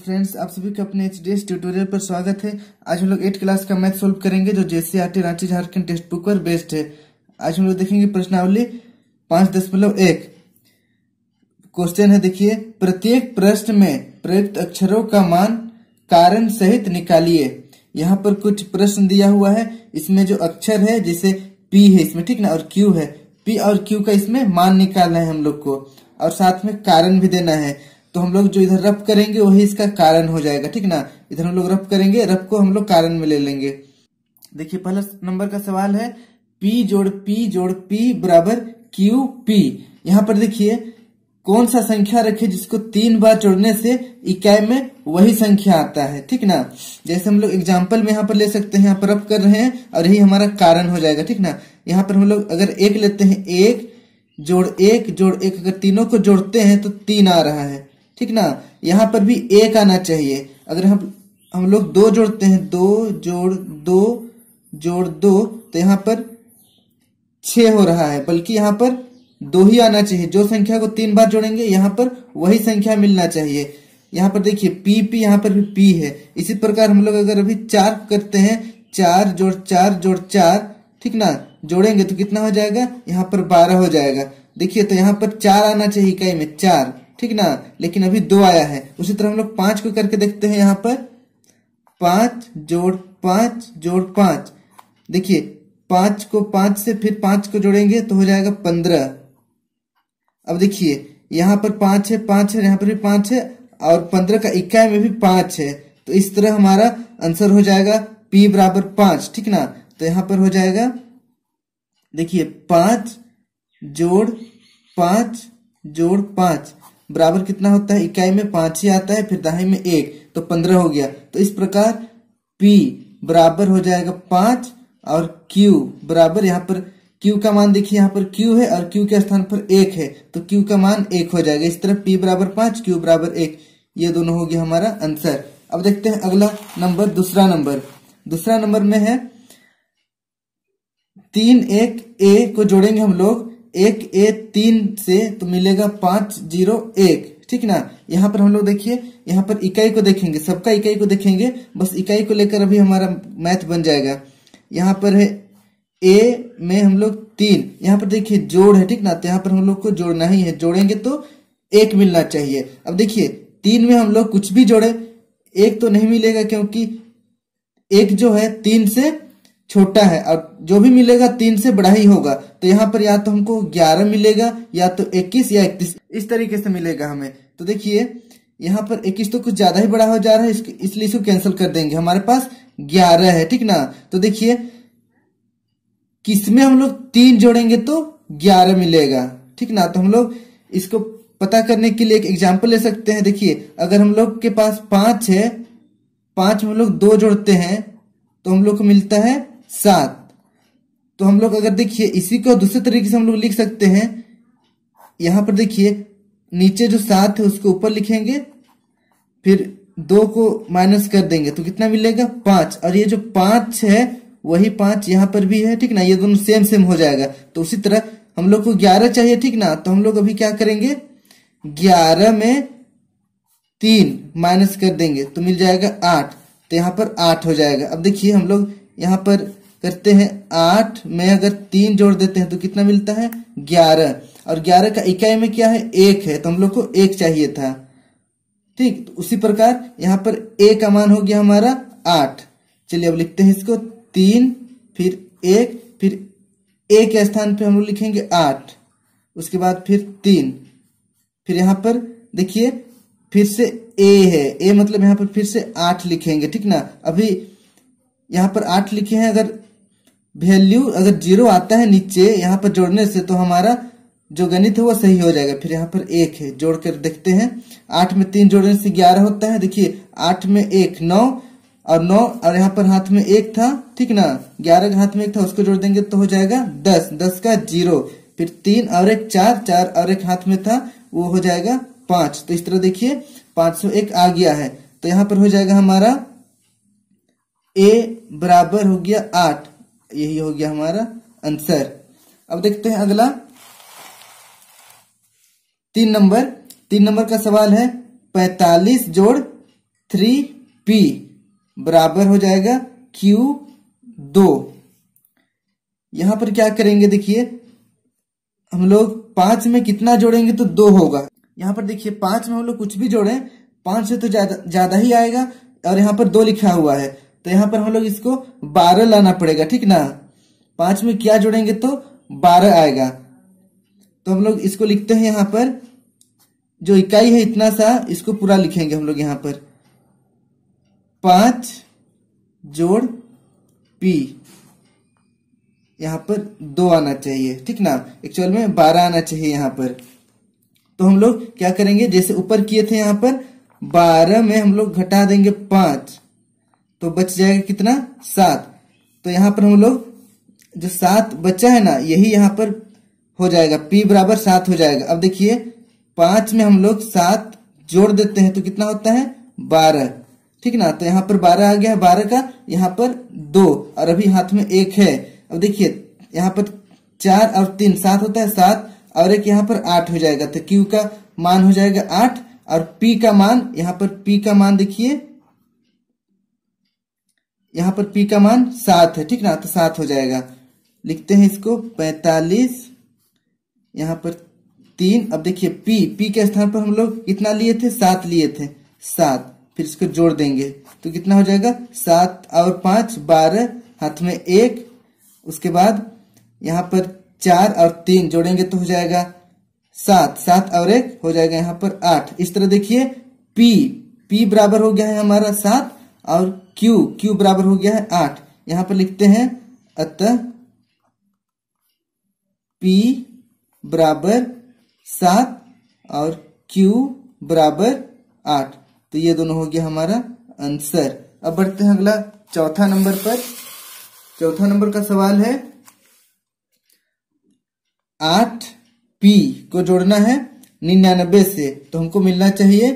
Friends, आप सभी का अपने एचडीएस ट्यूटोरियल पर स्वागत है। आज हम लोग 8 क्लास का मैथ सोल्व करेंगे जो JCERT Ranchi Jharkhand textbook पर बेस्ड है। आज हम लोग देखेंगे प्रश्नावली 5.1। क्वेश्चन है, देखिए, प्रत्येक प्रश्न में प्रयुक्त अक्षरों का मान कारण सहित निकालिए। यहाँ पर कुछ प्रश्न दिया हुआ है, इसमें जो अक्षर है जैसे पी है इसमें, ठीक ना, और क्यू है, पी और क्यू का इसमें मान निकालना है हम लोग को, और साथ में कारण भी देना है। तो हम लोग जो इधर रफ करेंगे वही इसका कारण हो जाएगा, ठीक ना। इधर हम लोग रफ करेंगे, रफ को हम लोग कारण में ले लेंगे। देखिए, पहला नंबर का सवाल है, P जोड़ P बराबर QP। यहाँ पर देखिए कौन सा संख्या रखे जिसको 3 बार जोड़ने से इकाई में वही संख्या आता है, ठीक ना। जैसे हम लोग एग्जाम्पल में यहाँ पर ले सकते हैं, यहाँ पर रफ कर रहे हैं और यही हमारा कारण हो जाएगा, ठीक ना। यहाँ पर हम लोग अगर 1 लेते हैं, 1 जोड़ 1 जोड़ 1, अगर तीनों को जोड़ते हैं तो 3 आ रहा है, ठीक ना। यहाँ पर भी 1 आना चाहिए। अगर हम लोग 2 जोड़ते हैं, 2 जोड़ 2 जोड़ 2, तो यहाँ पर 6 हो रहा है, बल्कि यहाँ पर 2 ही आना चाहिए। जो संख्या को 3 बार जोड़ेंगे यहाँ पर वही संख्या मिलना चाहिए। यहाँ पर देखिए P यहाँ पर भी P है। इसी प्रकार हम लोग अगर अभी 4 करते हैं, 4 जोड़ 4 जोड़ 4, ठीक ना, जोड़ेंगे तो कितना हो जाएगा, यहाँ पर 12 हो जाएगा। देखिए, तो यहाँ पर 4 आना चाहिए इकाई में, 4, ठीक ना, लेकिन अभी 2 आया है। उसी तरह हम लोग 5 को करके देखते हैं। यहाँ पर 5 जोड़ 5 जोड़ 5, देखिए 5 को 5 से फिर 5 को जोड़ेंगे तो हो जाएगा 15। अब देखिए यहाँ पर 5 है, 5 है, यहाँ पर भी 5 है, और 15 का इकाई में भी 5 है। तो इस तरह हमारा आंसर हो जाएगा P बराबर 5, ठीक ना। तो यहाँ पर हो जाएगा, देखिए 5 जोड़ 5 जोड़ 5 बराबर कितना होता है, इकाई में 5 ही आता है, फिर दहाई में 1, तो 15 हो गया। तो इस प्रकार P बराबर हो जाएगा 5 और Q बराबर, यहाँ पर Q का मान देखिए, यहाँ पर Q है और Q के स्थान पर 1 है, तो Q का मान 1 हो जाएगा। इस तरह P बराबर 5 Q बराबर 1, ये दोनों हो गया हमारा आंसर। अब देखते हैं अगला नंबर, दूसरा नंबर में है 3 1 A को जोड़ेंगे हम लोग 1 A 3 से, तो मिलेगा 5 0 1, ठीक ना। यहाँ पर हम लोग देखिए, यहाँ पर इकाई को देखेंगे, सबका इकाई को देखेंगे, बस इकाई को लेकर अभी हमारा मैथ बन जाएगा। यहाँ पर है A में हम लोग 3, यहाँ पर देखिए जोड़ है, ठीक ना, तो यहाँ पर हम लोग को जोड़ना ही है, जोड़ेंगे तो 1 मिलना चाहिए। अब देखिए 3 में हम लोग कुछ भी जोड़े 1 तो नहीं मिलेगा, क्योंकि 1 जो है 3 से छोटा है, और जो भी मिलेगा 3 से बड़ा ही होगा। तो यहाँ पर या तो हमको 11 मिलेगा, या तो 21 या 31, इस तरीके से मिलेगा हमें। तो देखिए यहाँ पर 21 तो कुछ ज्यादा ही बड़ा हो जा रहा है, इसलिए इसको कैंसिल कर देंगे। हमारे पास 11 है, ठीक ना। तो देखिए किसमें हम लोग 3 जोड़ेंगे तो 11 मिलेगा, ठीक ना। तो हम लोग इसको पता करने के लिए एक एग्जाम्पल ले सकते हैं। देखिए, अगर हम लोग के पास 5 है, 5 में हम लोग 2 जोड़ते हैं तो हम लोग को मिलता है 7। तो हम लोग अगर देखिए इसी को दूसरे तरीके से हम लोग लिख सकते हैं। यहाँ पर देखिए नीचे जो 7 है उसको ऊपर लिखेंगे, फिर 2 को माइनस कर देंगे तो कितना मिलेगा, 5, और ये जो 5 है वही 5 यहाँ पर भी है, ठीक ना, ये दोनों सेम हो जाएगा। तो उसी तरह हम लोग को 11 चाहिए, ठीक ना। तो हम लोग अभी क्या करेंगे, 11 में 3 माइनस कर देंगे तो मिल जाएगा 8, तो यहाँ पर 8 हो जाएगा। अब देखिए हम लोग यहाँ पर करते हैं, 8 में अगर 3 जोड़ देते हैं तो कितना मिलता है, 11, और 11 का इकाई में क्या है, 1 है, तो हम लोग को 1 चाहिए था, ठीक। तो उसी प्रकार यहाँ पर A का मान हो गया हमारा 8। चलिए अब लिखते हैं इसको, 3 फिर 1, फिर A के स्थान पे हम लोग लिखेंगे 8, उसके बाद फिर 3, फिर यहाँ पर देखिए फिर से A है, A मतलब यहाँ पर फिर से 8 लिखेंगे, ठीक ना। अभी यहाँ पर 8 लिखे हैं, अगर वैल्यू अगर 0 आता है नीचे यहाँ पर जोड़ने से तो हमारा जो गणित है वो सही हो जाएगा। फिर यहाँ पर 1 है, जोड़ कर देखते हैं, 8 में 3 जोड़ने से 11 होता है। देखिए 8 में 1 9, और 9, और यहाँ पर हाथ में 1 था, ठीक ना, 11 का हाथ में 1 था, उसको जोड़ देंगे तो हो जाएगा 10, 10 का 0, फिर 3 और 1 4, 4 और 1 हाथ में था, वो हो जाएगा 5। तो इस तरह देखिए 501 आ गया है। तो यहाँ पर हो जाएगा हमारा A बराबर हो गया 8, यही हो गया हमारा आंसर। अब देखते हैं अगला 3 नंबर का सवाल है, 45 जोड़ 3p बराबर हो जाएगा Q2। यहां पर क्या करेंगे, देखिए हम लोग 5 में कितना जोड़ेंगे तो 2 होगा। यहाँ पर देखिए 5 में हम लोग कुछ भी जोड़ें 5 से तो ज्यादा ही आएगा, और यहाँ पर 2 लिखा हुआ है तो यहाँ पर हम लोग इसको 12 लाना पड़ेगा, ठीक ना। 5 में क्या जोड़ेंगे तो 12 आएगा। तो हम लोग इसको लिखते हैं, यहाँ पर जो इकाई है इतना सा, इसको पूरा लिखेंगे हम लोग। यहाँ पर 5 जोड़ p, यहाँ पर 2 आना चाहिए, ठीक ना। एक्चुअल में 12 आना चाहिए यहाँ पर। तो हम लोग क्या करेंगे, जैसे ऊपर किए थे यहाँ पर 12 में हम लोग घटा देंगे 5, तो बच जाएगा कितना 7। तो यहाँ पर हम लोग जो 7 बचा है ना, यही यहाँ पर हो जाएगा, p बराबर 7 हो जाएगा। अब देखिए 5 में हम लोग 7 जोड़ देते हैं तो कितना होता है 12, ठीक ना। तो यहाँ पर 12 आ गया है, 12 का यहाँ पर 2, और अभी हाथ में 1 है। अब देखिए यहाँ पर 4 और 3 7 होता है 7, और एक यहाँ पर 8 हो जाएगा। तो Q का मान हो जाएगा 8, और P का मान, यहाँ पर P का मान देखिए, यहाँ पर P का मान 7 है, ठीक ना। तो 7 हो जाएगा, लिखते हैं इसको 45, यहाँ पर 3। अब देखिए P के स्थान पर हम लोग कितना लिए थे, 7 लिए थे, 7। फिर इसको जोड़ देंगे तो कितना हो जाएगा 7 और 5 12, हाथ में 1। उसके बाद यहाँ पर 4 और 3 जोड़ेंगे तो हो जाएगा 7, 7 और 1 हो जाएगा यहाँ पर 8। इस तरह देखिए P बराबर हो गया है हमारा 7, और Q बराबर हो गया है 8। यहाँ पर लिखते हैं, अतः P बराबर 7 और Q बराबर 8। तो ये दोनों हो गया हमारा आंसर। अब बढ़ते हैं अगला चौथा नंबर पर। चौथा नंबर का सवाल है, 8p को जोड़ना है 99 से, तो हमको मिलना चाहिए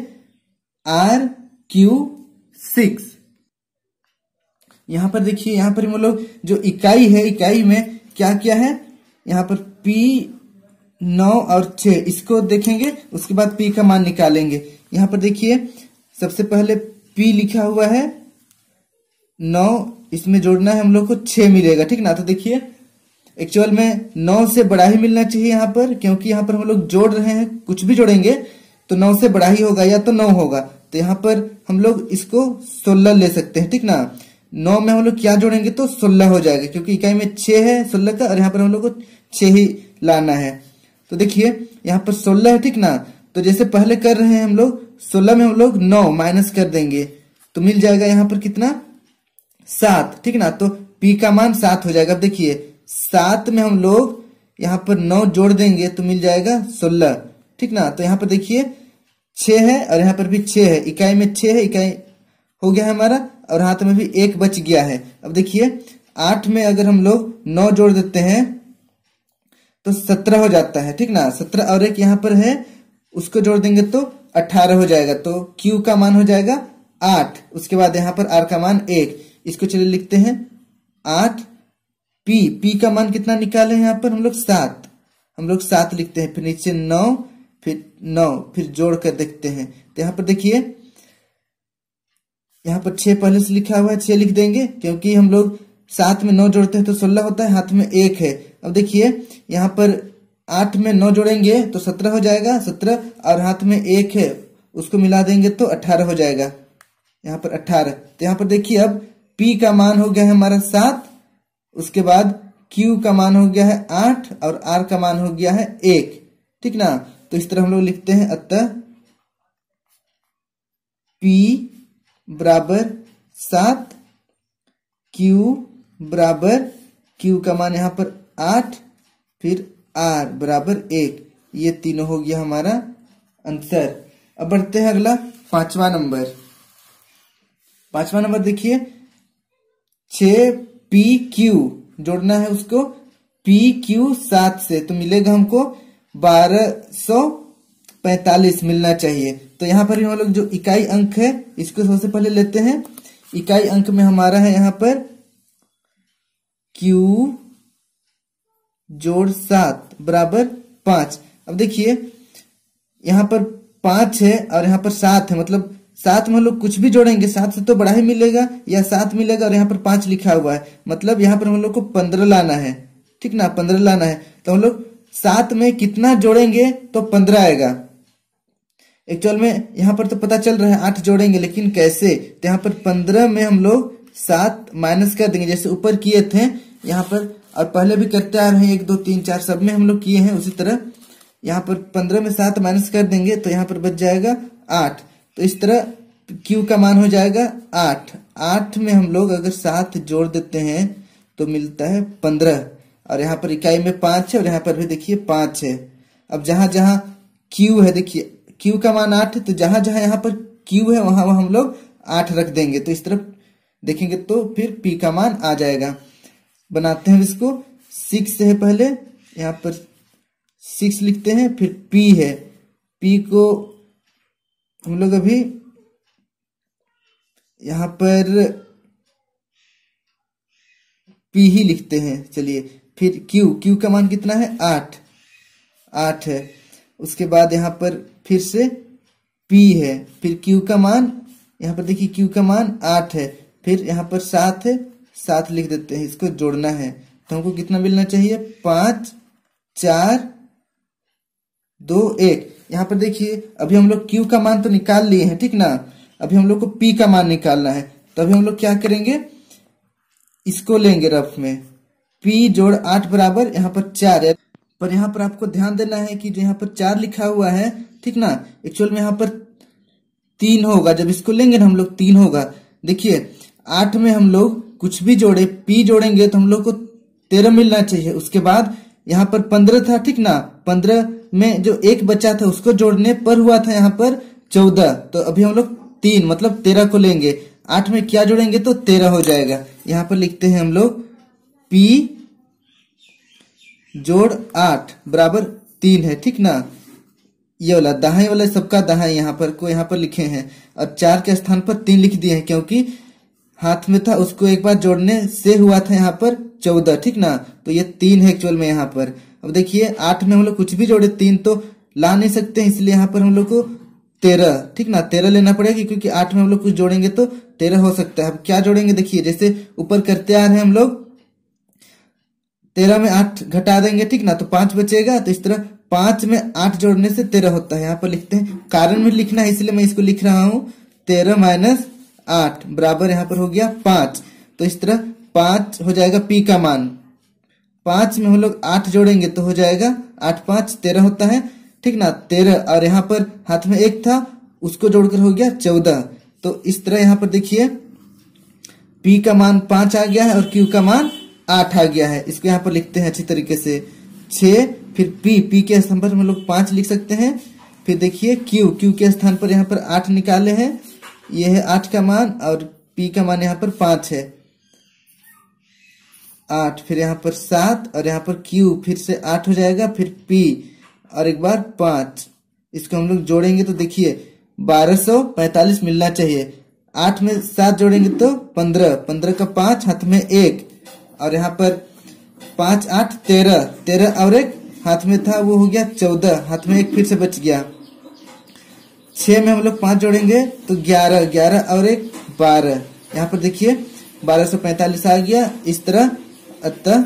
RQ6। यहाँ पर देखिए, यहाँ पर हम लोग जो इकाई है, इकाई में क्या क्या है, यहाँ पर p 9 और 6 इसको देखेंगे, उसके बाद p का मान निकालेंगे। यहाँ पर देखिए सबसे पहले p लिखा हुआ है 9, इसमें जोड़ना है हम लोग को 6 मिलेगा, ठीक ना। तो देखिए एक्चुअल में 9 से बड़ा ही मिलना चाहिए यहाँ पर, क्योंकि यहाँ पर हम लोग जोड़ रहे हैं, कुछ भी जोड़ेंगे तो 9 से बड़ा ही होगा, या तो 9 होगा। तो यहाँ पर हम लोग इसको 16 ले सकते हैं, ठीक ना। 9 में हम लोग क्या जोड़ेंगे तो 16 हो जाएगा, क्योंकि इकाई में 6 है 16 का, और यहाँ पर हम लोग को 6 ही लाना है। तो देखिए यहाँ पर 16 है, ठीक ना। तो जैसे पहले कर रहे हैं हम लोग, 16 में हम लोग 9 माइनस कर देंगे तो मिल जाएगा यहाँ पर कितना 7, ठीक ना। तो p का मान 7 हो जाएगा। अब देखिए 7 में हम लोग यहाँ पर 9 जोड़ देंगे तो मिल जाएगा 16, ठीक ना। तो यहाँ पर देखिए 6 है, और यहाँ पर भी 6 है, इकाई में 6 है, इकाई हो गया है हमारा, और हाथ में भी 1 बच गया है। अब देखिए 8 में अगर हम लोग 9 जोड़ देते हैं तो 17 हो जाता है, ठीक ना। 17 और 1 यहाँ पर है, उसको जोड़ देंगे तो 18 हो जाएगा। तो Q का मान हो जाएगा 8, उसके बाद यहाँ पर R का मान 1। इसको चलिए लिखते हैं 8p का मान कितना निकाले हैं यहाँ पर हम लोग 7, हम लोग 7 लिखते हैं, फिर नीचे 9, फिर 9, फिर जोड़ कर देखते हैं। तो यहाँ पर देखिए यहाँ पर 6 पहले से लिखा हुआ है, 6 लिख देंगे, क्योंकि हम लोग 7 में 9 जोड़ते हैं तो 16 होता है, हाथ में 1 है। अब देखिए यहाँ पर 8 में 9 जोड़ेंगे तो 17 हो जाएगा, 17 और हाथ में 1 है, उसको मिला देंगे तो 18 हो जाएगा, यहाँ पर 18। तो यहाँ पर देखिए अब p का मान हो गया है हमारा 7, उसके बाद q का मान हो गया है 8, और r का मान हो गया है 1, ठीक ना। तो इस तरह हम लोग लिखते हैं, अतः p बराबर 7, q बराबर, q का मान यहाँ पर 8, फिर r बराबर 1। ये तीनों हो गया हमारा आंसर। अब बढ़ते हैं अगला पांचवा नंबर। पांचवा नंबर देखिए 6pq जोड़ना है उसको pq 7 से, तो मिलेगा हमको 1245 मिलना चाहिए। तो यहाँ पर हम लोग जो इकाई अंक है इसको सबसे पहले लेते हैं। इकाई अंक में हमारा है यहाँ पर q जोड़ 7 बराबर 5। अब देखिए यहाँ पर 5 है और यहाँ पर 7 है, मतलब 7 में हम लोग कुछ भी जोड़ेंगे 7 से तो बड़ा ही मिलेगा या 7 मिलेगा, और यहाँ पर 5 लिखा हुआ है, मतलब यहाँ पर हम लोग को 15 लाना है, ठीक ना, 15 लाना है। तो हम लोग 7 में कितना जोड़ेंगे तो 15 आएगा। एक्चुअल में यहाँ पर तो पता चल रहा है 8 जोड़ेंगे, लेकिन कैसे, तो यहाँ पर 15 में हम लोग 7 माइनस कर देंगे, जैसे ऊपर किए थे यहाँ पर, और पहले भी करते आ रहे हैं 1 2 3 4 सब में हम लोग किए हैं, उसी तरह यहाँ पर 15 में 7 माइनस कर देंगे तो यहाँ पर बच जाएगा 8। तो इस तरह Q का मान हो जाएगा 8। 8 में हम लोग अगर 7 जोड़ देते हैं तो मिलता है 15, और यहाँ पर इकाई में 5 है और यहाँ पर भी देखिए 5 है। अब जहां जहां Q है, देखिए Q का मान 8 है, तो जहां जहां यहाँ पर Q है वहां वहां हम लोग 8 रख देंगे, तो इस तरफ देखेंगे तो फिर P का मान आ जाएगा। बनाते हैं इसको, 6 है पहले, यहाँ पर 6 लिखते हैं, फिर P है, P को हम लोग अभी यहाँ पर P ही लिखते हैं, चलिए। फिर Q का मान कितना है 8 है। उसके बाद यहाँ पर फिर से P है, फिर Q का मान, यहाँ पर देखिए Q का मान 8 है, फिर यहाँ पर 7 है, 7 लिख देते हैं, इसको जोड़ना है तो हमको कितना मिलना चाहिए 5 4 2 1। यहाँ पर देखिए अभी हम लोग Q का मान तो निकाल लिए हैं, ठीक ना, अभी हम लोग को P का मान निकालना है। तो अभी हम लोग क्या करेंगे, इसको लेंगे रफ में, P जोड़ 8 बराबर यहाँ पर 4 है, पर यहाँ पर आपको ध्यान देना है कि जो यहाँ पर 4 लिखा हुआ है, ठीक ना, एक्चुअल में यहाँ पर 3 होगा, जब इसको लेंगे ना हम लोग 3 होगा। देखिए 8 में हम लोग कुछ भी जोड़े, P जोड़ेंगे तो हम लोग को 13 मिलना चाहिए। उसके बाद यहाँ पर 15 था, ठीक ना, 15 में जो 1 बचा था उसको जोड़ने पर हुआ था यहाँ पर 14, तो अभी हम लोग 3 मतलब 13 को लेंगे, 8 में क्या जोड़ेंगे तो 13 हो जाएगा। यहाँ पर लिखते हैं हम लोग P जोड़ 8 बराबर 3 है, ठीक ना, ये वाला दाहाई वाला सबका दाहाई यहाँ पर को यहाँ पर लिखे हैं, और 4 के स्थान पर 3 लिख दिए हैं, क्योंकि हाथ में था उसको एक बार जोड़ने से हुआ था यहाँ पर 14, ठीक ना, तो ये 3 है एक्चुअल में यहाँ पर। अब देखिए 8 में हम लोग कुछ भी जोड़े 3 तो ला नहीं सकते, इसलिए यहाँ पर हम लोग को 13, ठीक ना, 13 लेना पड़ेगा, क्योंकि 8 में हम लोग कुछ जोड़ेंगे तो 13 हो सकता है। अब क्या जोड़ेंगे, देखिए जैसे ऊपर करते आ रहे हैं हम लोग, 13 में 8 घटा देंगे, ठीक ना, तो 5 बचेगा, तो इस तरह 5 में 8 जोड़ने से 13 होता है। यहाँ पर लिखते हैं, कारण में लिखना है इसलिए मैं इसको लिख रहा हूँ 13 माइनस 8 बराबर यहाँ पर हो गया 5। तो इस तरह 5 हो जाएगा P का मान, 5 में हम लोग 8 जोड़ेंगे तो हो जाएगा 8 5 13 होता है, ठीक ना, 13, और यहाँ पर हाथ में 1 था उसको जोड़कर हो गया 14। तो इस तरह यहाँ पर देखिए P का मान 5 आ गया है और Q का मान 8 आ गया है। इसको यहाँ पर लिखते हैं अच्छी तरीके से 6, फिर P के स्थान पर हम लोग 5 लिख सकते हैं, फिर देखिए Q के स्थान पर यहाँ पर 8 निकाले हैं, ये है 8 का मान, और P का मान यहाँ पर 5 है 8, फिर यहाँ पर 7, और यहाँ पर Q फिर से 8 हो जाएगा, फिर P और एक बार 5, इसको हम लोग जोड़ेंगे तो देखिए 1245 मिलना चाहिए। 8 में 7 जोड़ेंगे तो 15, 15 का 5 हाथ में 1, और यहाँ पर 5 8 13, 13 और 1 हाथ में था वो हो गया 14, हाथ में 1 फिर से बच गया। 6 में हम लोग 5 जोड़ेंगे तो 11, 11 और 1 12, यहाँ पर देखिए 1245 आ गया। इस तरह अतः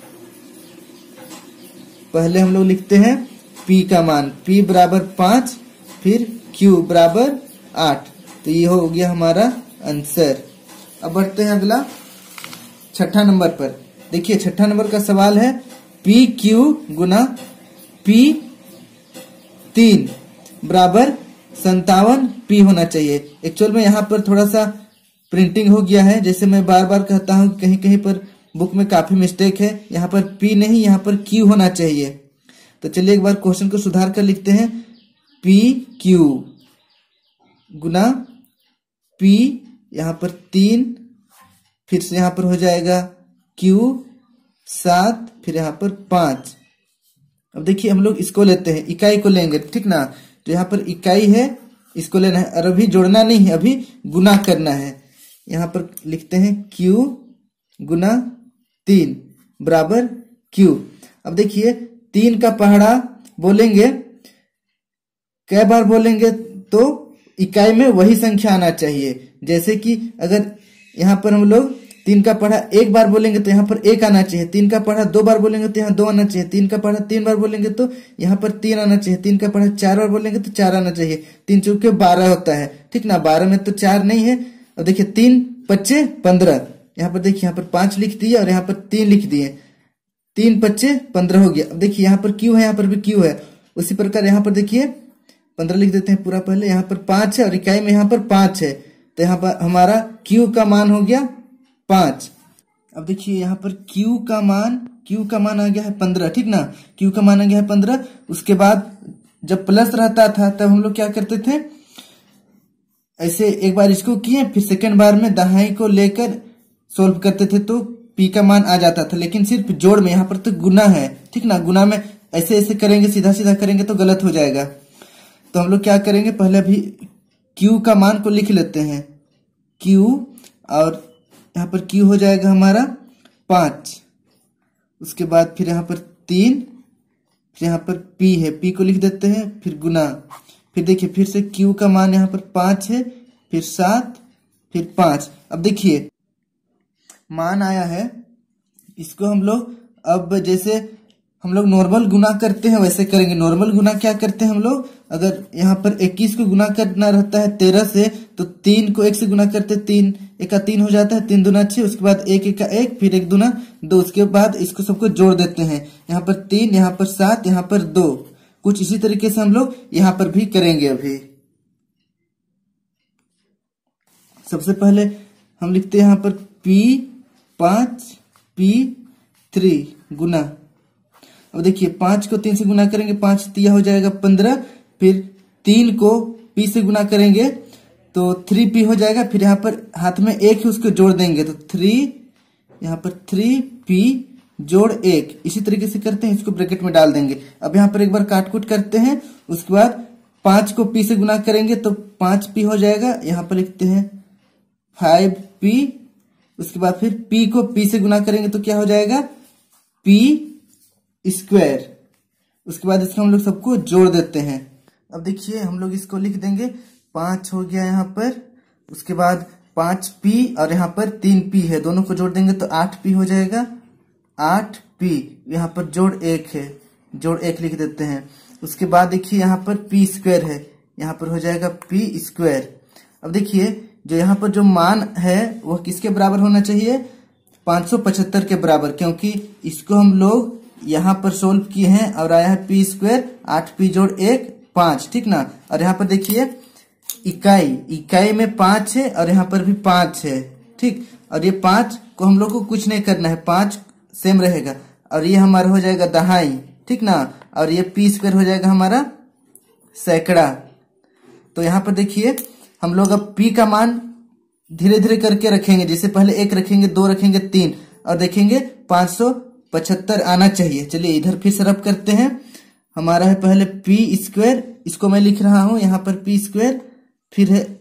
पहले हम लोग लिखते हैं P का मान, P बराबर 5, फिर Q बराबर 8, तो ये हो गया हमारा आंसर। अब बढ़ते हैं अगला 6ठा नंबर पर। देखिए 6ठा नंबर का सवाल है PQ गुना P3 बराबर 57 P होना चाहिए। एक्चुअल में यहाँ पर थोड़ा सा प्रिंटिंग हो गया है, जैसे मैं बार बार कहता हूँ कहीं कहीं पर बुक में काफी मिस्टेक है, यहाँ पर P नहीं यहाँ पर Q होना चाहिए। तो चलिए एक बार क्वेश्चन को सुधार कर लिखते हैं, PQ गुना P यहाँ पर 3, फिर से यहाँ पर हो जाएगा Q 7, फिर यहाँ पर 5। अब देखिए हम लोग इसको लेते हैं, इकाई को लेंगे, ठीक ना, तो यहाँ पर इकाई है इसको लेना है, और अभी जोड़ना नहीं है, अभी गुना करना है। यहाँ पर लिखते हैं Q गुना 3 बराबर Q। अब देखिए 3 का पहाड़ा बोलेंगे कै बार बोलेंगे तो इकाई में वही संख्या आना चाहिए। जैसे कि अगर यहाँ पर हम लोग 3 का पढ़ा एक बार बोलेंगे तो यहाँ पर 1 आना चाहिए, 3 का पढ़ा 2 बार बोलेंगे तो यहाँ 2 आना चाहिए, 3 का पढ़ा 3 बार बोलेंगे तो यहाँ पर 3 आना चाहिए, 3 का पढ़ा 4 बार बोलेंगे तो 4 आना चाहिए। 3 चौके 12 होता है, ठीक ना। 12 में तो 4 नहीं है। और देखिए 3 पच्चे 15, यहाँ पर देखिए यहाँ पर 5 लिख दिए और यहाँ पर 3 लिख दिए, 3 पच्चे 15 हो गया। अब देखिए यहाँ पर क्यू है, यहाँ पर भी क्यू है। उसी प्रकार यहाँ पर देखिए 15 लिख देते हैं पूरा पहले, यहाँ पर 5 है और इकाई में यहाँ पर 5 है, तो यहाँ पर हमारा क्यू का मान हो गया 5। अब देखिए यहाँ पर क्यू का मान आ गया है 15, ठीक ना। क्यू का मान आ गया है 15। उसके बाद जब प्लस रहता था तब हम लोग क्या करते थे, ऐसे एक बार इसको किए, फिर सेकंड बार में दहाई को लेकर सोल्व करते थे तो पी का मान आ जाता था। लेकिन सिर्फ जोड़ में, यहाँ पर तो गुना है, ठीक ना। गुना में ऐसे ऐसे करेंगे, सीधा सीधा करेंगे तो गलत हो जाएगा। तो हम लोग क्या करेंगे, पहले अभी क्यू का मान को लिख लेते हैं, क्यू, और यहाँ पर क्यू हो जाएगा हमारा 5। उसके बाद फिर यहाँ पर 3, फिर यहाँ पर पी है, पी को लिख देते हैं, फिर गुना, फिर देखिए फिर से क्यू का मान यहाँ पर 5 है, फिर 7, फिर 5। अब देखिए मान आया है, इसको हम लोग अब जैसे हम लोग नॉर्मल गुना करते हैं वैसे करेंगे। नॉर्मल गुना क्या करते हैं हम लोग, अगर यहाँ पर 21 को गुना करना रहता है 13 से, तो 3 को 1 से गुना करते, 3 1 का 3 हो जाता है, 3 दूना 6, उसके बाद 1 1 का 1, फिर 1 दूना 2, उसके बाद इसको सबको जोड़ देते हैं। यहाँ पर 3, यहाँ पर 7, यहाँ पर 2। कुछ इसी तरीके से हम लोग यहाँ पर भी करेंगे। अभी सबसे पहले हम लिखते हैं यहाँ पर P5 P3 गुना। अब देखिए 5 को 3 से गुना करेंगे, 5 तिया हो जाएगा 15, फिर 3 को P से गुना करेंगे तो 3P हो जाएगा, फिर यहाँ पर हाथ में 1 है उसको जोड़ देंगे तो 3, यहाँ पर 3P जोड़ 1। इसी तरीके से करते हैं, इसको ब्रैकेट में डाल देंगे। अब यहाँ पर एक बार काट कूट करते हैं, उसके बाद 5 को P से गुना करेंगे तो 5P हो जाएगा, यहाँ पर लिखते हैं 5P। उसके बाद फिर P को P से गुना करेंगे तो क्या हो जाएगा, P स्क्वायर। उसके बाद इसको हम लोग सबको जोड़ देते हैं। अब देखिए हम लोग इसको लिख देंगे, 5 हो गया यहाँ पर, उसके बाद 5P और यहाँ पर 3P है, दोनों को जोड़ देंगे तो 8P हो जाएगा, 8P। यहाँ पर जोड़ 1 है, जोड़ 1 लिख देते हैं। उसके बाद देखिए यहाँ पर P स्क्वायर है, यहाँ पर हो जाएगा P स्क्वायर। अब देखिए जो यहाँ पर जो मान है वह किसके बराबर होना चाहिए, 575 के बराबर, क्योंकि इसको हम लोग यहाँ पर सोल्व किए हैं और आया है P स्क्वायर, 8P जोड़ 1 5, ठीक ना। और यहाँ पर देखिए इकाई में 5 है और यहाँ पर भी 5 है, ठीक। और ये 5 को हम लोग को कुछ नहीं करना है, 5 सेम रहेगा, और ये हमारा हो जाएगा दहाई, ठीक ना। और ये P स्क्वायर हो जाएगा हमारा सैकड़ा। तो यहाँ पर देखिए हम लोग अब P का मान धीरे धीरे करके रखेंगे, जैसे पहले 1 रखेंगे, 2 रखेंगे, 3, और देखेंगे 575 आना चाहिए। चलिए इधर फिर से रब करते हैं। हमारा है पहले P स्क्वायर, इसको मैं लिख रहा हूं यहाँ पर P स्क्वायर, फिर है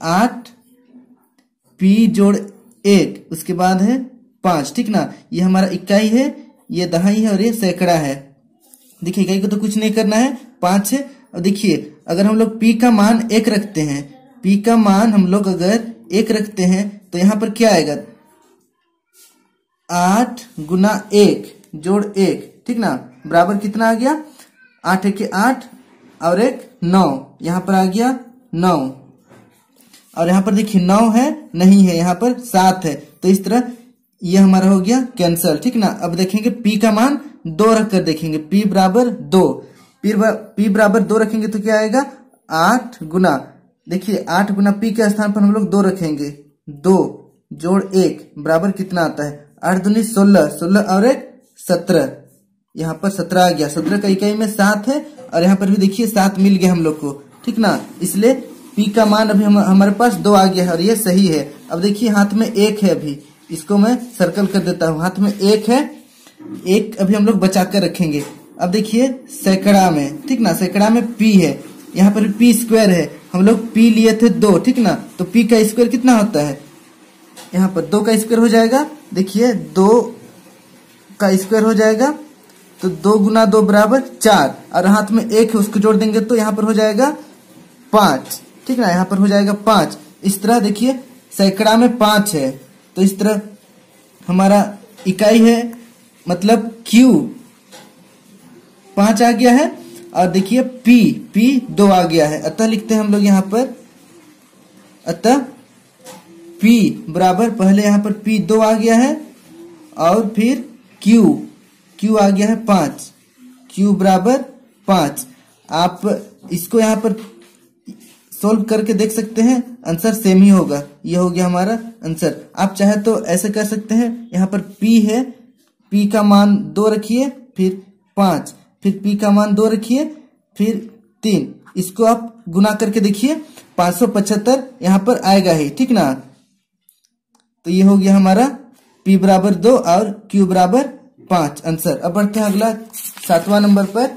8P जोड़ 1, उसके बाद है 5, ठीक ना। ये हमारा इकाई है, ये दहाई है और ये सैकड़ा है। देखिए इकाई को तो कुछ नहीं करना है, 5 है। और देखिए अगर हम लोग P का मान 1 रखते हैं, P का मान हम लोग अगर 1 रखते हैं तो यहाँ पर क्या आएगा, 8 गुना 1 जोड़ 1, ठीक ना, बराबर कितना आ गया, 8 1 8 और 1 9, यहाँ पर आ गया 9। और यहाँ पर देखिए 9 है नहीं है, यहाँ पर 7 है, तो इस तरह ये हमारा हो गया कैंसल, ठीक ना। अब देखेंगे P का मान 2 रख कर देखेंगे, P बराबर 2, P बराबर 2 रखेंगे तो क्या आएगा, 8 गुना, देखिए 8 गुना P के स्थान पर हम लोग 2 रखेंगे, 2 जोड़ 1 बराबर कितना आता है, 8 दूनी 16, 16 और 1 17, यहाँ पर 17 आ गया। 17 का इकाई में 7 है और यहाँ पर भी देखिए 7 मिल गया हम लोग को, ठीक ना। इसलिए P का मान अभी हमारे पास 2 आ गया है और ये सही है। अब देखिए हाथ में 1 है, अभी इसको मैं सर्कल कर देता हूँ, हाथ में 1 है, 1 अभी हम लोग बचा कर रखेंगे। अब देखिए सैकड़ा में, ठीक ना, सैकड़ा में P है, यहाँ पर P स्क्वायर है, हम लोग P लिए थे 2, ठीक ना, तो P का स्क्वायर कितना होता है, यहाँ पर 2 का स्क्वायर हो जाएगा, देखिए 2 का स्क्वायर हो जाएगा तो 2 गुना 2 बराबर 4, और हाथ में 1 है उसको जोड़ देंगे तो यहाँ पर हो जाएगा 5, ठीक ना, यहाँ पर हो जाएगा 5। इस तरह देखिए सैकड़ा में 5 है, तो इस तरह हमारा इकाई है, मतलब Q 5 आ गया है, और देखिए P 2 आ गया है। अतः लिखते हैं हम लोग यहाँ पर, अतः P बराबर, पहले यहाँ पर P 2 आ गया है, और फिर Q आ गया है 5, Q बराबर 5। आप इसको यहाँ पर सोल्व करके देख सकते हैं, आंसर सेम ही होगा। ये हो गया हमारा आंसर। आप चाहे तो ऐसे कर सकते हैं, यहाँ पर P है, P का मान 2 रखिए, फिर 5, फिर P का मान 2 रखिए, फिर 3। इसको आप गुना करके देखिए, 575 यहाँ पर आएगा ही, ठीक ना। तो ये हो गया हमारा P बराबर 2 और Q बराबर 5 आंसर। अब बढ़ते हैं अगला 7वां नंबर पर।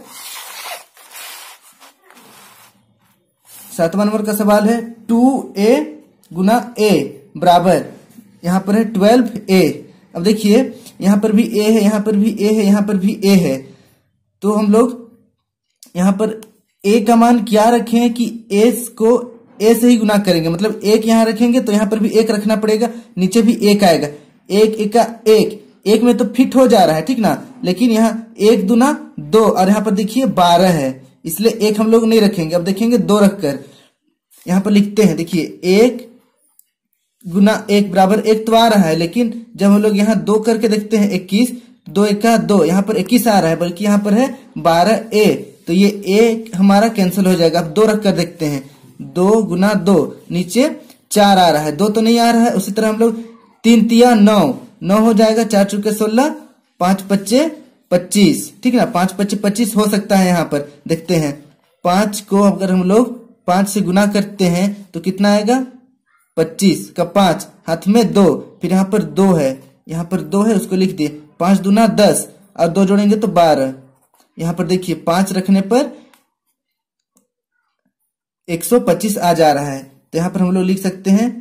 7वां नंबर का सवाल है 2A गुना A बराबर, यहाँ पर है 12A। अब देखिए यहाँ पर भी A है, यहाँ पर भी A है, यहाँ पर भी A है, तो हम लोग यहाँ पर A का मान क्या रखें कि A को A से ही गुना करेंगे, मतलब 1 यहाँ रखेंगे तो यहाँ पर भी 1 रखना पड़ेगा, नीचे भी 1 आएगा। 1 एका 1 में तो फिट हो जा रहा है, ठीक ना, लेकिन यहाँ 1 दूना 2, और यहाँ पर देखिए 12 है, इसलिए 1 हम लोग नहीं रखेंगे। अब देखेंगे 2 रखकर यहाँ पर लिखते हैं, देखिए 1 गुना 1 बराबर 1 तो आ रहा है, लेकिन जब हम लोग यहाँ 2 करके देखते हैं 21, 2 एका 2, यहाँ पर 21 आ रहा है, बल्कि यहाँ पर है 12A, तो ये A हमारा कैंसिल हो जाएगा। अब 2 रख कर देखते हैं, 2 गुना 2, नीचे 4 आ रहा है, 2 तो नहीं आ रहा है। उसी तरह हम लोग 3 तिया 9 हो जाएगा, 4 चौके 16, 5 पच्चे 25, ठीक ना, 5 पच्चे 25 हो सकता है। यहाँ पर देखते हैं 5 को अगर हम लोग 5 से गुना करते हैं तो कितना आएगा, 25 का 5, हाथ में 2, फिर यहाँ पर 2 है, यहाँ पर 2 है, उसको लिख दिए, 5 दूना 10 और 2 जोड़ेंगे तो 12। यहाँ पर देखिए 5 रखने पर 125 आ जा रहा है, तो यहाँ पर हम लोग लिख सकते हैं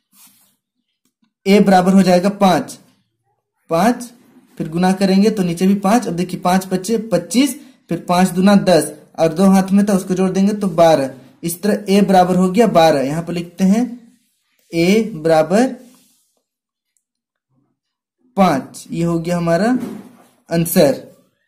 A बराबर हो जाएगा 5, फिर गुना करेंगे तो नीचे भी 5। अब देखिए 5 पच्चे 25, फिर 5 दूना 10 और 2 हाथ में था, उसको जोड़ देंगे तो 12। इस तरह A बराबर हो गया 12। यहाँ पर लिखते हैं A बराबर 5, ये हो गया हमारा आंसर।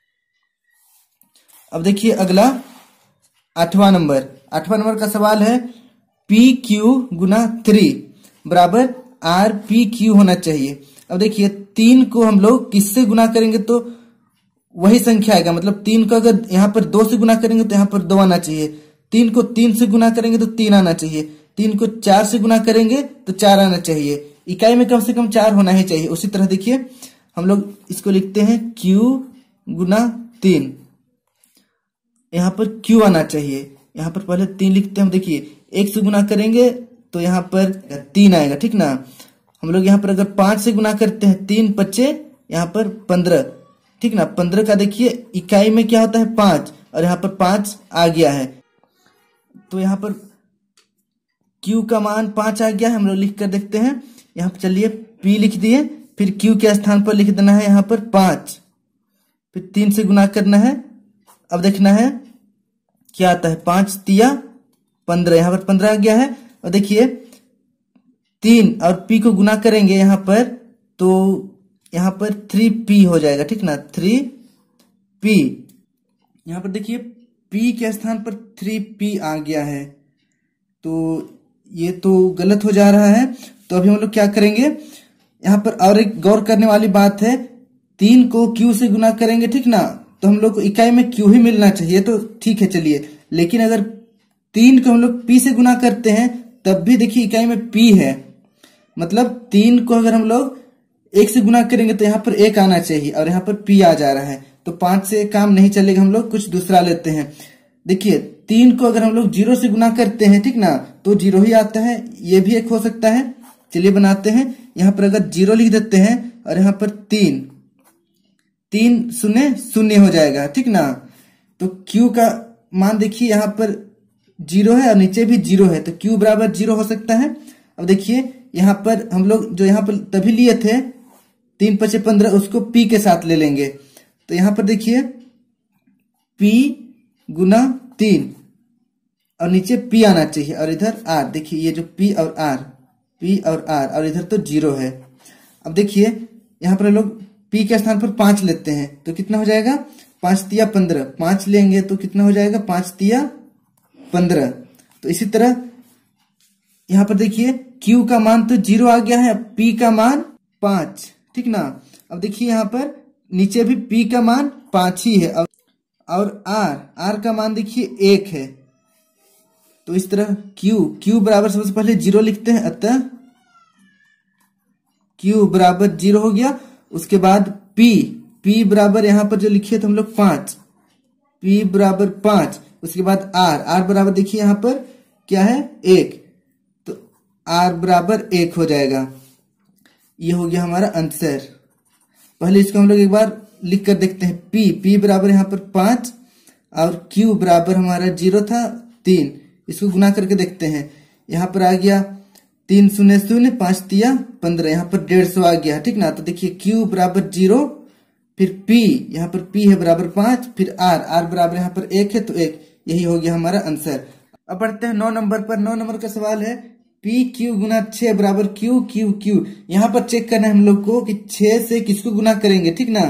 अब देखिए अगला 8वां नंबर का सवाल है PQ गुना 3 बराबर RPQ होना चाहिए। अब देखिए 3 को हम लोग किससे गुना करेंगे तो वही संख्या आएगा, मतलब 3 को अगर यहाँ पर 2 से गुना करेंगे तो यहाँ पर 2 आना चाहिए, 3 को 3 से गुना करेंगे तो 3 आना चाहिए, 3 को 4 से गुना करेंगे तो 4 आना चाहिए। इकाई में कम से कम 4 होना ही चाहिए। उसी तरह देखिए हम लोग इसको लिखते हैं Q गुना 3, यहाँ पर Q आना चाहिए। यहाँ पर पहले 3 लिखते हैं, देखिए 1 से गुना करेंगे तो यहाँ पर 3 आएगा, ठीक ना। हम लोग यहाँ पर अगर 5 से गुना करते हैं, 3 पच्चे यहाँ पर 15, ठीक ना, 15 का देखिए इकाई में क्या होता है 5, और यहाँ पर 5 आ गया है, तो यहाँ पर Q का मान 5 आ गया है। हम लोग लिख कर देखते हैं, यहाँ पर चलिए P लिख दिए, फिर Q के स्थान पर लिख देना है यहाँ पर 5, फिर 3 से गुना करना है। अब देखना है क्या आता है, 5 तिया 15, यहाँ पर 15 आ गया है। और देखिए 3 और P को गुना करेंगे यहाँ पर तो यहाँ पर 3P हो जाएगा, ठीक ना, 3P। यहाँ पर देखिए P के स्थान पर 3P आ गया है, तो ये तो गलत हो जा रहा है। तो अभी हम लोग क्या करेंगे, यहाँ पर और एक गौर करने वाली बात है, 3 को Q से गुना करेंगे, ठीक ना, तो हम लोग को इकाई में Q ही मिलना चाहिए, तो ठीक है चलिए। लेकिन अगर 3 को हम लोग P से गुना करते हैं तब भी देखिए इकाई में P है, मतलब 3 को अगर हम लोग 1 से गुना करेंगे तो यहाँ पर 1 आना चाहिए, और यहाँ पर P आ जा रहा है, तो 5 से काम नहीं चलेगा, हम लोग कुछ दूसरा लेते हैं। देखिए 3 को अगर हम लोग 0 से गुना करते हैं, ठीक ना, तो 0 ही आता है, ये भी एक हो सकता है। चलिए बनाते हैं, यहाँ पर अगर 0 लिख देते हैं और यहाँ पर 3 शून्य शून्य हो जाएगा, ठीक ना। तो Q का मान देखिए यहाँ पर 0 है और नीचे भी 0 है, तो Q बराबर 0 हो सकता है। अब देखिए यहाँ पर हम लोग जो यहाँ पर तभी लिए थे 3 पचे 15, उसको P के साथ ले लेंगे, तो यहाँ पर देखिए P गुना 3, और नीचे P आना चाहिए और इधर R। देखिए ये जो P और R और इधर तो 0 है। अब देखिए यहाँ पर हम लोग P के स्थान पर 5 लेते हैं तो कितना हो जाएगा, 5 तिया 15। 5 लेंगे तो कितना हो जाएगा, 5 तिया 15। तो इसी तरह यहाँ पर देखिए Q का मान तो 0 आ गया है, P का मान 5, ठीक ना। अब देखिए यहाँ पर नीचे भी P का मान 5 ही है और R का मान देखिए 1 है। तो इस तरह Q बराबर सबसे पहले 0 लिखते हैं, अतः Q बराबर 0 हो गया। उसके बाद P बराबर यहाँ पर जो लिखे थे हम लोग 5, P बराबर 5। उसके बाद R बराबर देखिए यहाँ पर क्या है, 1, तो R बराबर 1 हो जाएगा। ये हो गया हमारा आंसर। पहले इसको हम लोग एक बार लिख कर देखते हैं। P बराबर यहाँ पर 5 और Q बराबर हमारा 0 था 3। इसको गुना करके देखते हैं। यहाँ पर आ गया 3 0 0, 5 तिया 15, यहाँ पर 150 आ गया, ठीक ना। तो देखिए Q बराबर 0, फिर P, यहाँ पर P है बराबर 5, फिर R बराबर यहाँ पर 1 है तो 1। यही हो गया हमारा आंसर। अब बढ़ते हैं 9 नंबर पर। 9 नंबर का सवाल है PQ गुना 6 बराबर Q। यहाँ पर चेक करना है हम लोग को कि 6 से किसको गुना करेंगे, ठीक ना।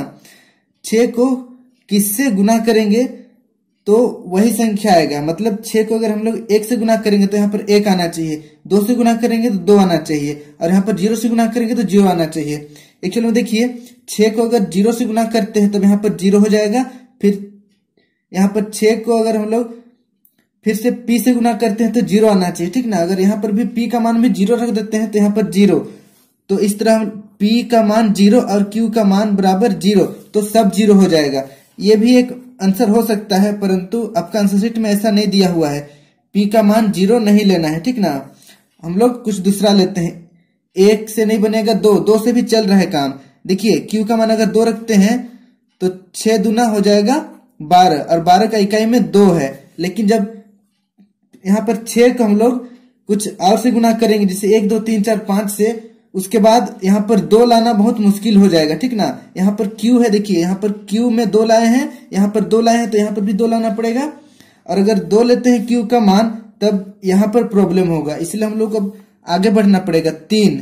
6 को किससे गुना करेंगे तो वही संख्या आएगा। मतलब 6 को अगर हम लोग 1 से गुना करेंगे तो यहाँ पर 1 आना चाहिए, 2 से गुना करेंगे तो 2 आना चाहिए, और यहाँ पर 0 से गुना करेंगे तो 0 आना चाहिए। एक्चुअली में देखिए 6 को अगर 0 से गुना करते हैं तो यहाँ पर 0 हो जाएगा। फिर यहाँ पर 6 को अगर हम लोग फिर से P से गुना करते हैं तो 0 आना चाहिए, ठीक ना। अगर यहाँ पर भी P का मान भी 0 रख देते हैं तो यहाँ पर 0। तो इस तरह P का मान 0 और Q का मान बराबर 0, तो सब 0 हो जाएगा। ये भी एक आंसर हो सकता है, परंतु आपका आंसर शीट में ऐसा नहीं दिया हुआ है। P का मान 0 नहीं लेना है, ठीक ना। हम लोग कुछ दूसरा लेते हैं। 1 से नहीं बनेगा 2 से भी चल रहा है काम। देखिए Q का मान अगर 2 रखते हैं तो 6 दूना हो जाएगा 12, और 12 का इकाई में 2 है। लेकिन जब यहाँ पर 6 को हम लोग कुछ और से गुना करेंगे, जैसे 1 2 3 4 5 से, उसके बाद यहाँ पर 2 लाना बहुत मुश्किल हो जाएगा, ठीक ना। यहाँ पर Q है, देखिए यहाँ पर Q में 2 लाए हैं, यहाँ पर 2 लाए हैं, तो यहाँ पर भी 2 लाना पड़ेगा। और अगर 2 लेते हैं Q का मान तब यहाँ पर प्रॉब्लम होगा, इसलिए हम लोग को अब आगे बढ़ना पड़ेगा। 3,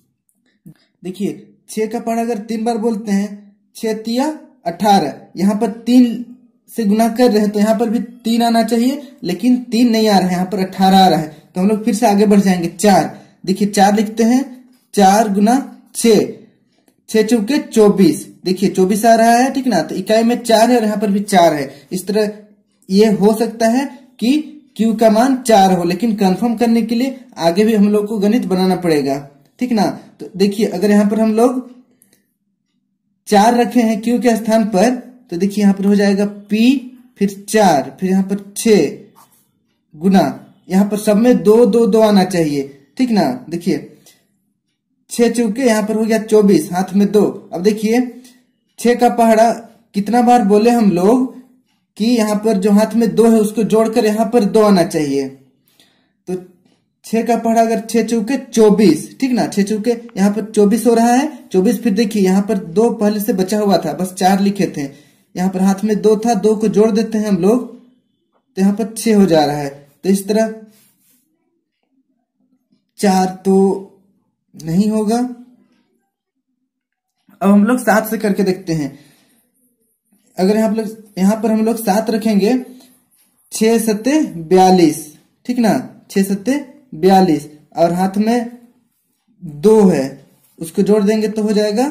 देखिए 6 का पहाड़ा अगर 3 बार बोलते हैं, 6 तिया 18, यहाँ पर 3 से गुना कर रहे हैं तो यहाँ पर भी 3 आना चाहिए, लेकिन 3 नहीं आ रहा है, यहाँ पर 18 आ रहा है। तो हम लोग फिर से आगे बढ़ जाएंगे। 4, देखिए 4 लिखते हैं, 4 गुना 6, 6 चौके 24, देखिए 24 आ रहा है, ठीक ना। तो इकाई में 4 है और यहाँ पर भी 4 है। इस तरह ये हो सकता है कि Q का मान 4 हो, लेकिन कंफर्म करने के लिए आगे भी हम लोग को गणित बनाना पड़ेगा, ठीक ना। तो देखिए अगर यहाँ पर हम लोग 4 रखे हैं Q के स्थान पर, तो देखिए यहाँ पर हो जाएगा P, फिर 4, फिर यहाँ पर 6 गुना, यहाँ पर सब में 2 2 2 आना चाहिए, ठीक ना। देखिए 6 चौके यहाँ पर हो गया 24, हाथ में 2। अब देखिए 6 का पहाड़ा कितना बार बोले हम लोग कि यहाँ पर जो हाथ में 2 है उसको जोड़कर यहाँ पर 2 आना चाहिए। तो 6 का पहाड़ा अगर 6 चौके 24, ठीक ना, 6 चौके यहाँ पर 24 हो रहा है, 24। फिर देखिए यहाँ पर 2 पहले से बचा हुआ था, बस 4 लिखे थे, यहाँ पर हाथ में 2 था, 2 को जोड़ देते हैं हम लोग तो यहाँ पर 6 हो जा रहा है। तो इस तरह 4 तो नहीं होगा। अब हम लोग 7 से करके देखते हैं। अगर यहाँ पर हम लोग 7 रखेंगे, 6 सत्ते 42, ठीक ना, 6 सत्ते 42, और हाथ में 2 है, उसको जोड़ देंगे तो हो जाएगा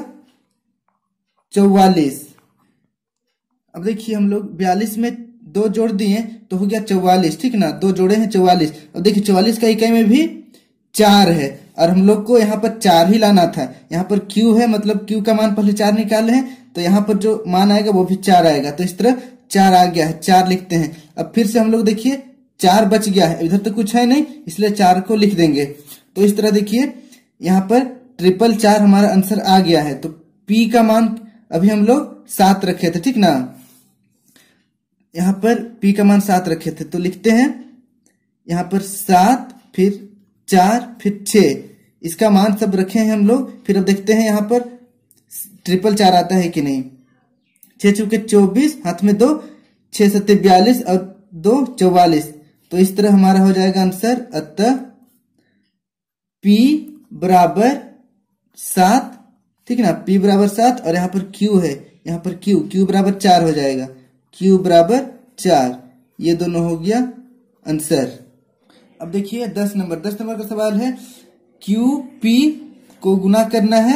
44। अब देखिए हम लोग 42 में 2 जोड़ दिए तो हो गया 44, ठीक ना, 2 जोड़े हैं 44। अब देखिए 44 का इकाई में भी 4 है, और हम लोग को यहाँ पर 4 ही लाना था। यहाँ पर Q है, मतलब Q का मान पहले 4 निकाले हैं, तो यहाँ पर जो मान आएगा वो भी 4 आएगा। तो इस तरह 4 आ गया है, 4 लिखते हैं। अब फिर से हम लोग देखिए 4 बच गया है, इधर तो कुछ है नहीं, इसलिए 4 को लिख देंगे। तो इस तरह देखिए यहाँ पर 444 हमारा आंसर आ गया है। तो P का मान अभी हम लोग 7 रखे थे, ठीक ना। यहाँ पर P का मान 7 रखे थे, तो लिखते हैं यहाँ पर 7, फिर 4, फिर 6, इसका मान सब रखे हैं हम लोग। फिर अब देखते हैं यहाँ पर 444 आता है कि नहीं। 6 चौके 24, हाथ में 2, 6 सत्ते 42 और 2 44, तो इस तरह हमारा हो जाएगा आंसर। अतः P बराबर 7, ठीक है ना, P बराबर 7 और यहाँ पर Q है, यहाँ पर Q बराबर 4 हो जाएगा, Q बराबर 4। ये दोनों हो गया आंसर। अब देखिए 10 नंबर का सवाल है, QP को गुना करना है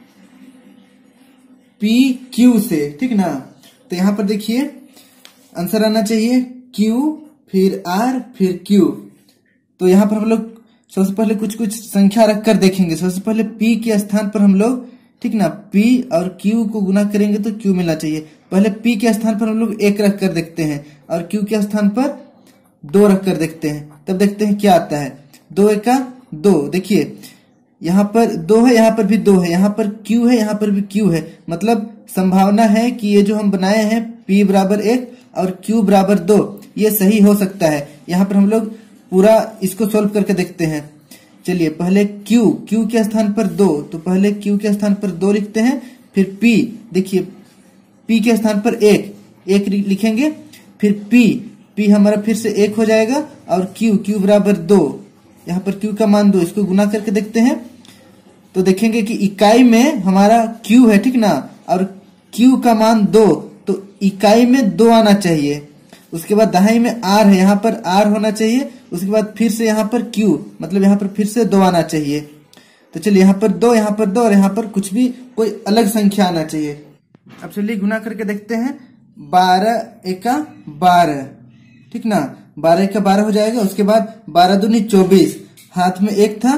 PQ से, ठीक ना। तो यहाँ पर देखिए आंसर आना चाहिए Q फिर R फिर Q। तो यहाँ पर हम लोग सबसे पहले कुछ संख्या रखकर देखेंगे। सबसे पहले P के स्थान पर हम लोग, ठीक ना, P और Q को गुना करेंगे तो Q मिलना चाहिए। पहले P के स्थान पर हम लोग 1 रखकर देखते हैं और Q के स्थान पर 2 रखकर देखते हैं, तब देखते हैं क्या आता है। 2 एका 2, देखिए यहाँ पर 2 है, यहाँ पर भी 2 है, यहाँ पर Q है, यहाँ पर भी Q है, मतलब संभावना है कि ये जो हम बनाए हैं P बराबर 1 और Q बराबर 2 ये सही हो सकता है। यहाँ पर हम लोग पूरा इसको सोल्व करके देखते हैं। चलिए पहले Q के स्थान पर 2, तो पहले Q के स्थान पर 2 लिखते हैं, फिर P, देखिए P के स्थान पर 1 लिखेंगे, फिर P हमारा फिर से 1 हो जाएगा और Q बराबर 2, यहाँ पर Q का मान 2, इसको गुना करके देखते हैं तो देखेंगे कि इकाई में हमारा Q है, ठीक ना, और Q का मान 2, तो इकाई में 2 आना चाहिए। उसके बाद दहाई में R है, यहाँ पर R होना चाहिए, उसके बाद फिर से यहाँ पर Q, मतलब यहाँ पर फिर से 2 आना चाहिए। तो चलिए यहाँ पर 2, यहाँ पर 2 और यहाँ पर कुछ भी कोई अलग संख्या आना चाहिए। अब चलिए गुना करके देखते हैं। 12 एका 12, ठीक ना, 12 एका 12 हो जाएगा। उसके बाद 12 दूनी 24, हाथ में 1 था,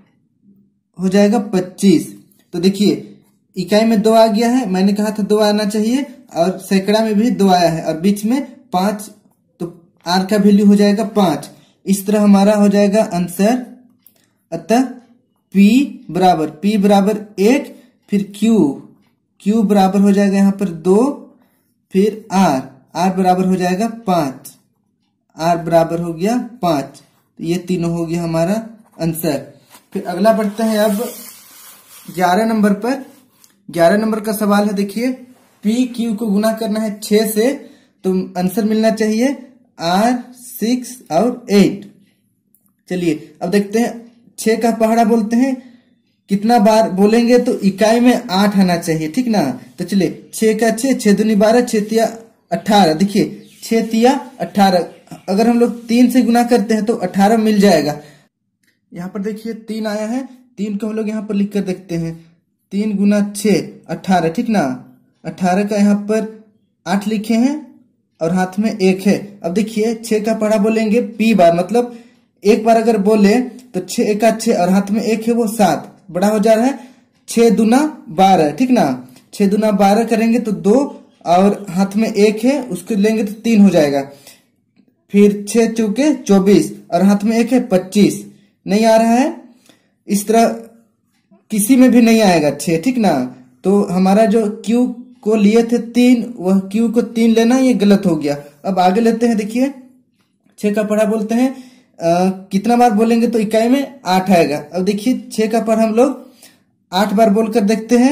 हो जाएगा 25। तो देखिए इकाई में 2 आ गया है, मैंने कहा था 2 आना चाहिए, और सैकड़ा में भी 2 आया है, और बीच में 5, तो R का वैल्यू हो जाएगा 5। इस तरह हमारा हो जाएगा आंसर। अतः P बराबर 1, फिर Q बराबर हो जाएगा यहाँ पर 2, फिर R बराबर हो जाएगा 5, R बराबर हो गया 5। तो ये तीनों हो गया हमारा आंसर। फिर अगला बढ़ते हैं अब 11 नंबर पर। 11 नंबर का सवाल है, देखिए PQ को गुना करना है 6 से, तो आंसर मिलना चाहिए R, 6 और 8। चलिए अब देखते हैं, 6 का पहाड़ा बोलते हैं, कितना बार बोलेंगे तो इकाई में 8 आना चाहिए, ठीक ना। तो चलिए 6 का 6 दूनी 12, 6 तिया 18, देखिए 6 तिया 18, अगर हम लोग 3 से गुना करते हैं तो 18 मिल जाएगा। यहाँ पर देखिए 3 आया है, 3 को हम लोग यहाँ पर लिख कर देखते हैं। 3 गुना 6 18, ठीक ना। 18 का यहाँ पर 8 लिखे हैं और हाथ में 1 है। अब देखिए 6 का पढ़ा बोलेंगे P बार, मतलब एक बार अगर बोले तो 6 एका 6 और हाथ में 1 है वो 7, बड़ा हो जा रहा है। 6 दूना 12, ठीक ना, 6 दूना 12 करेंगे तो 2 और हाथ में 1 है, उसको लेंगे तो 3 हो जाएगा। फिर 6 चौके 24 और हाथ में 1 है 25, नहीं आ रहा है। इस तरह किसी में भी नहीं आएगा 6, ठीक ना। तो हमारा जो Q को लिए थे 3, वह Q को 3 लेना ये गलत हो गया। अब आगे लेते हैं, देखिए 6 का पढ़ा बोलते हैं, कितना बार बोलेंगे तो इकाई में 8 आएगा। अब देखिए 6 का पढ़ा हम लोग 8 बार बोलकर देखते हैं,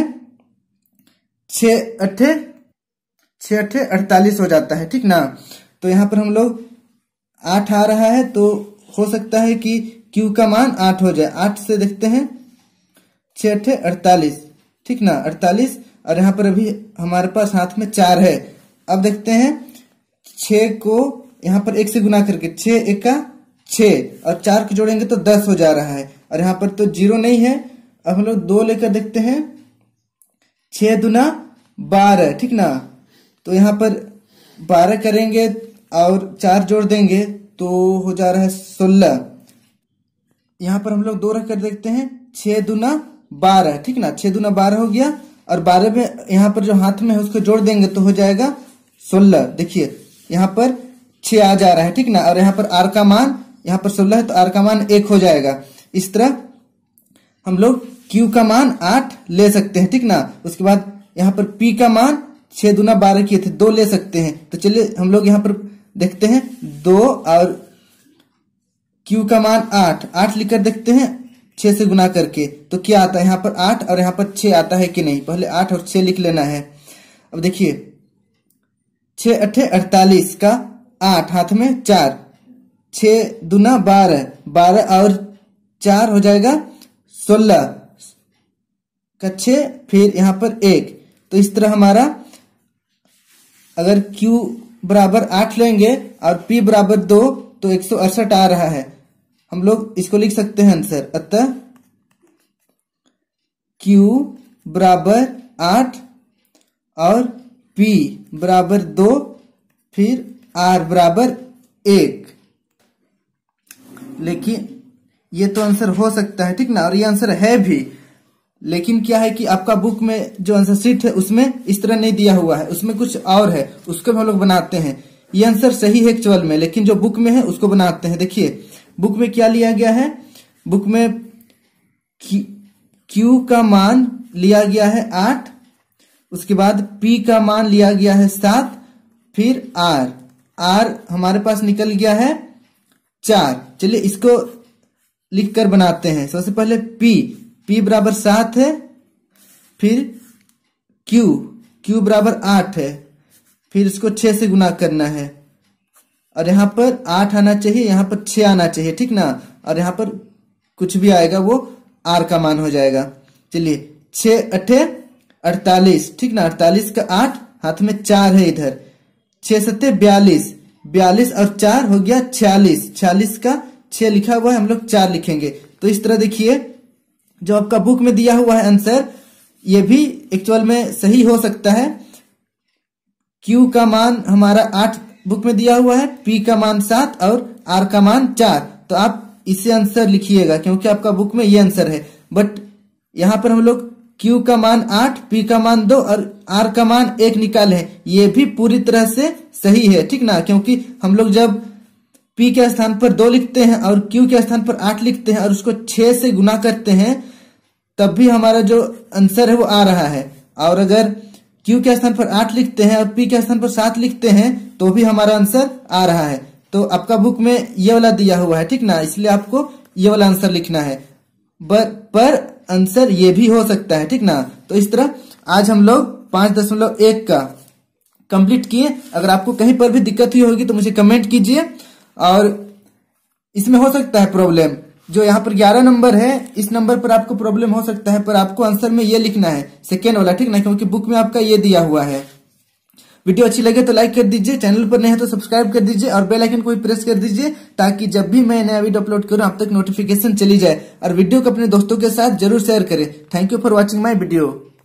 6 अट्ठे 48 हो जाता है, ठीक ना। तो यहाँ पर हम लोग 8 आ रहा है, तो हो सकता है कि Q का मान 8 हो जाए। 8 से देखते हैं, 6 अट्ठे 48, ठीक ना, 48, और यहाँ पर अभी हमारे पास हाथ में 4 है। अब देखते हैं 6 को यहाँ पर 1 से गुना करके, 6 एका 6 और 4 को जोड़ेंगे तो 10 हो जा रहा है, और यहाँ पर तो 0 नहीं है। अब हम लोग 2 लेकर देखते हैं, 6 दूना 12, ठीक ना। तो यहाँ पर 12 करेंगे और 4 जोड़ देंगे तो हो जा रहा है 16। यहाँ पर हम लोग 2 रख कर देखते हैं, 6 दूना 12, ठीक ना, 6 दूना 12 हो गया, और 12 में यहाँ पर जो हाथ में है उसको जोड़ देंगे तो हो जाएगा 16। देखिए यहाँ पर 6 आ जा रहा है, ठीक ना, और यहाँ पर R का मान, यहाँ पर 16 है तो R का मान 1 हो जाएगा। इस तरह हम लोग Q का मान 8 ले सकते हैं, ठीक ना। उसके बाद यहाँ पर P का मान 6 दूना 12 किए थे, 2 ले सकते हैं। तो चलिए हम लोग यहाँ पर देखते हैं 2 और Q का मान 8 लिखकर देखते हैं 6 से गुना करके, तो क्या आता है, यहाँ पर 8 और यहाँ पर 6 आता है कि नहीं। पहले 8 और 6 लिख लेना है। अब देखिए 6 अट्ठे 48 का 8, हाथ में 4, 6 दूना 12, 12 और 4 हो जाएगा 16 का 6, फिर यहाँ पर 1। तो इस तरह हमारा अगर Q बराबर 8 लेंगे और P बराबर 2 तो 168 आ रहा है। हम लोग इसको लिख सकते हैं आंसर। अतः Q बराबर 8 और P बराबर 2, फिर R बराबर 1। लेकिन ये तो आंसर हो सकता है, ठीक ना, और ये आंसर है भी। लेकिन क्या है कि आपका बुक में जो आंसर शीट है उसमें इस तरह नहीं दिया हुआ है, उसमें कुछ और है, उसको हम लोग बनाते हैं। ये आंसर सही है एक्चुअल में, लेकिन जो बुक में है उसको बनाते हैं। देखिए बुक में क्या लिया गया है, बुक में Q का मान लिया गया है 8, उसके बाद P का मान लिया गया है 7, फिर R हमारे पास निकल गया है 4। चलिए इसको लिखकर बनाते हैं। सबसे पहले P बराबर 7 है, फिर Q बराबर 8 है, फिर इसको 6 से गुना करना है, और यहाँ पर 8 आना चाहिए, यहाँ पर 6 आना चाहिए, ठीक ना, और यहाँ पर कुछ भी आएगा वो R का मान हो जाएगा। चलिए 6 8 48, ठीक ना, 48 का 8, हाथ में 4 है इधर, 6 7 42, 42 और 4 हो गया 46, 46 का 6 लिखा हुआ है, हम लोग 4 लिखेंगे। तो इस तरह देखिए जो आपका बुक में दिया हुआ है आंसर, ये भी एक्चुअल में सही हो सकता है। Q का मान हमारा 8 बुक में दिया हुआ है, P का मान 7 और R का मान 4। तो आप इसे आंसर लिखिएगा क्योंकि आपका बुक में ये आंसर है। बट यहाँ पर हम लोग Q का मान 8, P का मान 2 और R का मान 1 निकाले हैं। ये भी पूरी तरह से सही है, ठीक ना, क्योंकि हम लोग जब P के स्थान पर 2 लिखते हैं और Q के स्थान पर 8 लिखते हैं और उसको 6 से गुना करते हैं, तब भी हमारा जो आंसर है वो आ रहा है। और अगर Q के स्थान पर 8 लिखते हैं और P के स्थान पर 7 लिखते हैं तो भी हमारा आंसर आ रहा है। तो आपका बुक में ये वाला दिया हुआ है, ठीक ना, इसलिए आपको ये वाला आंसर लिखना है। पर आंसर ये भी हो सकता है, ठीक ना। तो इस तरह आज हम लोग 5.1 का कंप्लीट किए। अगर आपको कहीं पर भी दिक्कत हुई होगी तो मुझे कमेंट कीजिए। और इसमें हो सकता है प्रॉब्लम, जो यहाँ पर 11 नंबर है, इस नंबर पर आपको प्रॉब्लम हो सकता है, पर आपको आंसर में ये लिखना है सेकेंड वाला, ठीक ना, क्योंकि बुक में आपका ये दिया हुआ है। वीडियो अच्छी लगे तो लाइक कर दीजिए, चैनल पर नए हैं तो सब्सक्राइब कर दीजिए और बेल आइकन को भी प्रेस कर दीजिए, ताकि जब भी मैं नया वीडियो अपलोड करूं आप तक नोटिफिकेशन चली जाए। और वीडियो को अपने दोस्तों के साथ जरूर शेयर करें। Thank you for watching my video.